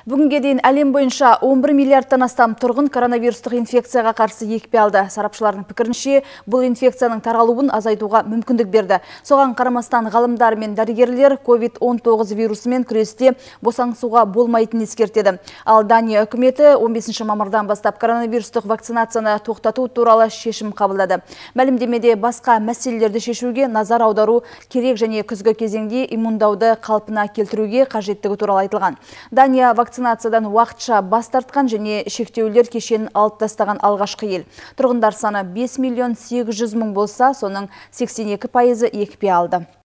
Бүгінге дейін әлем бойынша 11 миллиардтан астам тұрғын коронавирустық инфекцияға қарсы екпе алды. Сарапшылардың пікірінше, бұл инфекцияның таралуын азайтуға мүмкіндік берді. Соған қарамастан ғалымдар мен дәрігерлер COVID-19 вирусымен күресте босаңсуға болмайтынын ескертеді. Ал Дания үкіметі 15 мамырдан бастап коронавирустық вакцинацияны тоқтату туралы шешім қабылдады. Мәлімдемеде басқа мәселелерді шешуге назар аудару керек және күзгі кезеңде иммундауды қалпына келтіруге қажеттігі туралы айтылған. Дания вакцинациядан уақытша бас тартқан және шектеулер кешенін алып тастаған алғашқы ел. Тұрғындар саны 5 миллион 800 мың болса, соның 82% екпе алды.